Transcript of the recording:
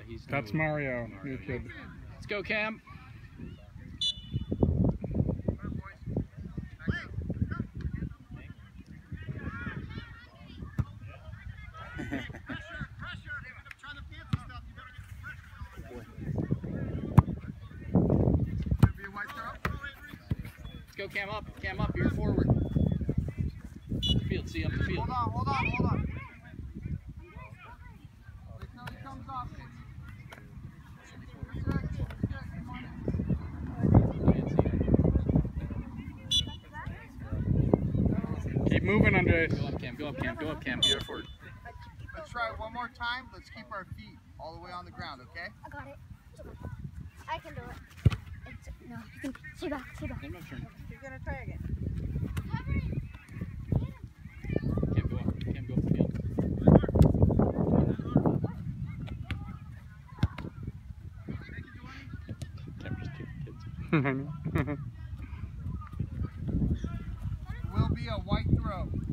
he's That's Mario, new kid. Let's go, Cam. Let's go, Cam up. Cam up. You're forward. Field, see up the field. Hold on. Wait till he comes off it. Keep moving, Andres. Go up, Cam. Go up, Cam. Go up, Cam. You're forward. Let's try it one more time. Let's keep our feet all the way on the ground, okay? I got it. I can do it. No, you can stay back. No turn. You're gonna try again. Cam, go up. Cam, go up the field. Cam, just kick kids. It will be a white throw.